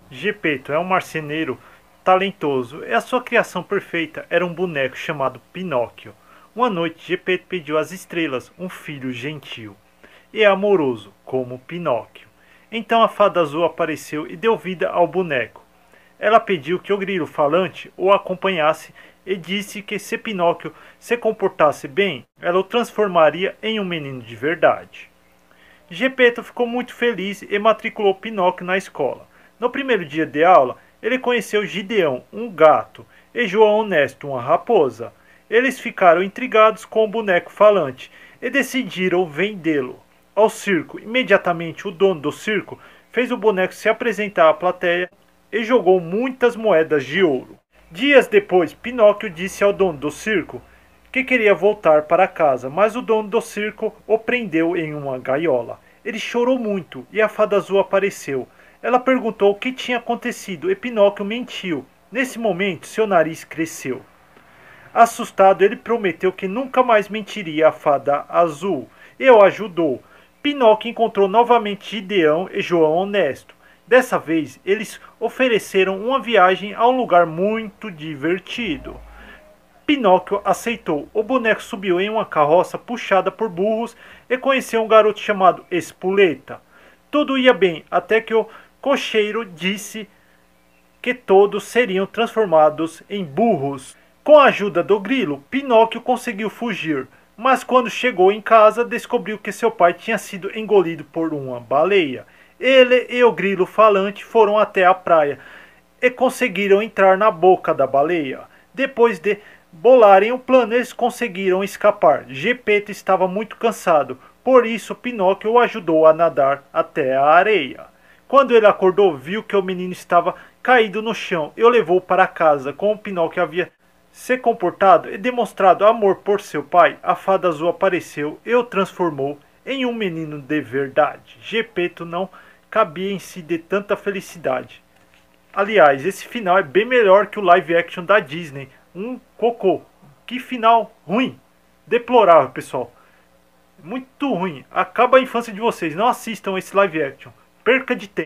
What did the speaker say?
Gepeto é um marceneiro talentoso e a sua criação perfeita era um boneco chamado Pinóquio. Uma noite, Gepeto pediu às estrelas um filho gentil e amoroso como Pinóquio. Então a fada azul apareceu e deu vida ao boneco. Ela pediu que o grilo falante o acompanhasse e disse que se Pinóquio se comportasse bem, ela o transformaria em um menino de verdade. Gepeto ficou muito feliz e matriculou Pinóquio na escola. No primeiro dia de aula, ele conheceu Gideão, um gato, e João Honesto, uma raposa. Eles ficaram intrigados com o boneco falante e decidiram vendê-lo ao circo. Imediatamente, o dono do circo fez o boneco se apresentar à plateia e jogou muitas moedas de ouro. Dias depois, Pinóquio disse ao dono do circo que queria voltar para casa, mas o dono do circo o prendeu em uma gaiola. Ele chorou muito e a fada azul apareceu. Ela perguntou o que tinha acontecido e Pinóquio mentiu. Nesse momento, seu nariz cresceu. Assustado, ele prometeu que nunca mais mentiria à fada azul e o ajudou. Pinóquio encontrou novamente Gideão e João Honesto. Dessa vez, eles ofereceram uma viagem a um lugar muito divertido. Pinóquio aceitou. O boneco subiu em uma carroça puxada por burros e conheceu um garoto chamado Espuleta. Tudo ia bem, até que o cocheiro disse que todos seriam transformados em burros. Com a ajuda do grilo, Pinóquio conseguiu fugir, mas quando chegou em casa, descobriu que seu pai tinha sido engolido por uma baleia. Ele e o grilo falante foram até a praia e conseguiram entrar na boca da baleia. Depois de bolarem o plano, eles conseguiram escapar. Gepeto estava muito cansado, por isso Pinóquio o ajudou a nadar até a areia. Quando ele acordou, viu que o menino estava caído no chão e o levou para casa. Como Pinóquio havia se comportado e demonstrado amor por seu pai, a fada azul apareceu e o transformou em um menino de verdade. Gepeto não cabia em si de tanta felicidade. Aliás, esse final é bem melhor que o live action da Disney. Um cocô. Que final ruim. Deplorável, pessoal. Muito ruim. Acaba a infância de vocês. Não assistam esse live action. Perca de tempo.